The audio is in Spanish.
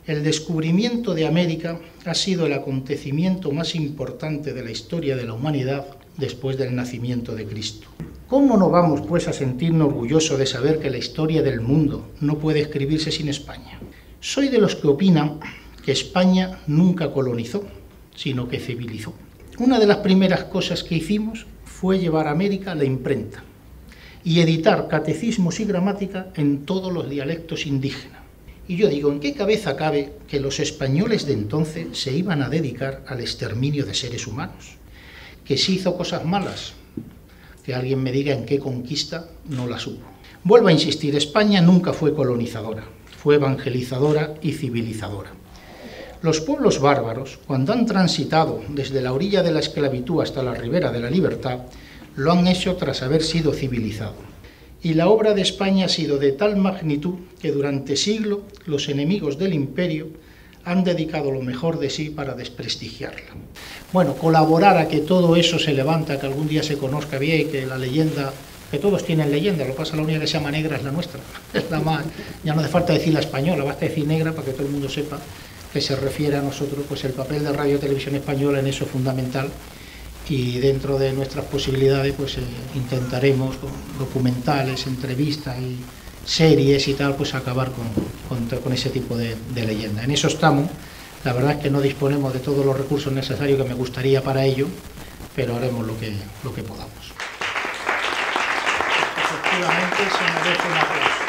El descubrimiento de América ha sido el acontecimiento más importante de la historia de la humanidad después del nacimiento de Cristo. ¿Cómo no vamos, pues, a sentirnos orgullosos de saber que la historia del mundo no puede escribirse sin España? Soy de los que opinan que España nunca colonizó, sino que civilizó. Una de las primeras cosas que hicimos fue llevar a América la imprenta y editar catecismos y gramática en todos los dialectos indígenas. Y yo digo, ¿en qué cabeza cabe que los españoles de entonces se iban a dedicar al exterminio de seres humanos? ¿Que se hizo cosas malas? Que alguien me diga en qué conquista no las hubo. Vuelvo a insistir, España nunca fue colonizadora, fue evangelizadora y civilizadora. Los pueblos bárbaros, cuando han transitado desde la orilla de la esclavitud hasta la ribera de la libertad, lo han hecho tras haber sido civilizado. Y la obra de España ha sido de tal magnitud que durante siglos los enemigos del imperio han dedicado lo mejor de sí para desprestigiarla. Bueno, colaborar a que todo eso se levanta, que algún día se conozca bien, que la leyenda, que todos tienen leyenda, lo que pasa, la única que se llama negra es la nuestra, es la más, ya no hace falta decir la española, basta decir negra para que todo el mundo sepa que se refiere a nosotros, pues el papel de Radio y Televisión Española en eso es fundamental. Y dentro de nuestras posibilidades pues intentaremos con documentales, entrevistas y series y tal, pues acabar con ese tipo de leyenda. En eso estamos. La verdad es que no disponemos de todos los recursos necesarios que me gustaría para ello, pero haremos lo que podamos. Efectivamente se merece un aplauso.